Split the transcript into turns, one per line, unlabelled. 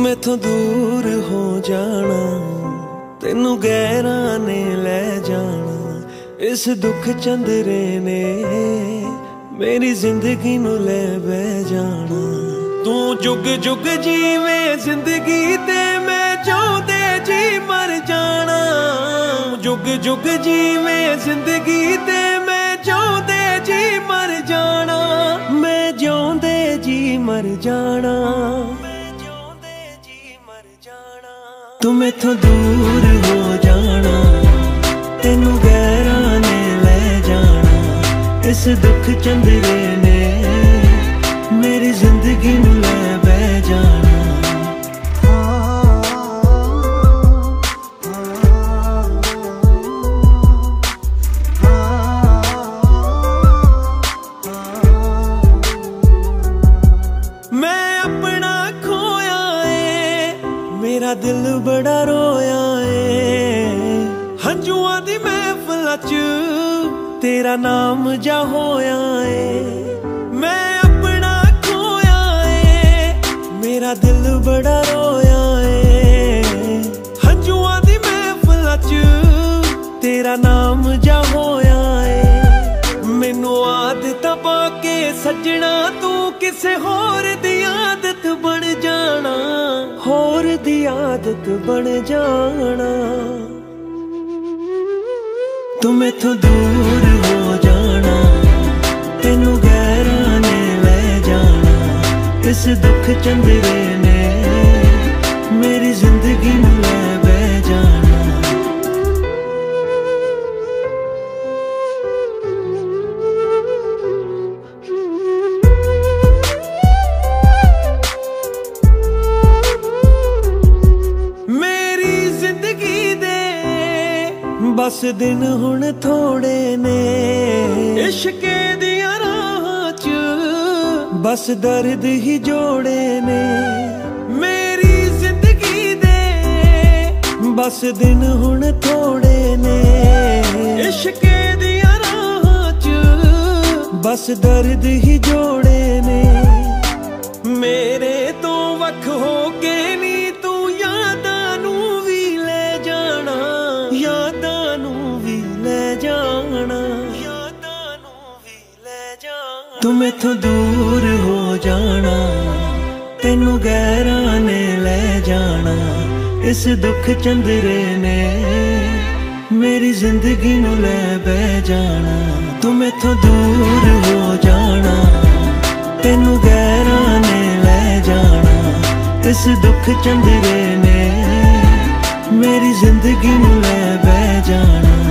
मैथों दूर हो जाना, तेनू गैरां ने लै जाना। इस दुख चंदरे ने मेरी जिंदगी नू ले बह जाना। तू जुग जुग जीवे जिंदगी ते मैं चाहते जी मर जाना। जुग जुग जीवे जिंदगी ते मैं चाहते जी मर जाना। मैं चाहते जी मर जाना। तू मैथों दूर हो जाना, तेनू गैरां ने ले जाना। इस दुख चंदरे ने मेरी जिंदगी नू ले बह जाना। मैं अपना खोया है, मेरा दिल बड़ा रोया है। हंजुआं दी महफिल च तेरा नाम जा होया है। मैं अपना खोया है, मेरा दिल बड़ा रोया है। हंजुआं दी महफिल च तेरा नाम जा होया है। मैनू आदत पाके सजना तू किसे होर दी आदत बन जाना। होर दी आदत बन जाना। तू मैथों दूर हो जाना, तेनू गैरां ने ले जाना। इस दुख चंदरे ने मेरी जिंदगी नू ले बह जाना। मेरी जिंदगी दे बस दिन हुण थोड़े ने। इश्के दियां राहां च बस दर्द ही जोड़े ने। मेरी जिंदगी दे बस दिन हुण थोड़े ने। इश्के दियां राहां च बस दर्द ही जोड़े ने। मेरे तो वख हो के नी तू यादां नू भी ले जाना। यादां नू भी ले जाना। यादां नू भी ले जाना। तू मैथों दूर हो जाना, तेनू गैरां ने ले जाना। इस दुख चंदरे ने मेरी जिंदगी नू ले बह जाना। तू मैथों दूर हो जाना, तेनू गैरां ने ले जाना। इस दुख चंदरे ने मेरी जिंदगी नू ले बह जाना।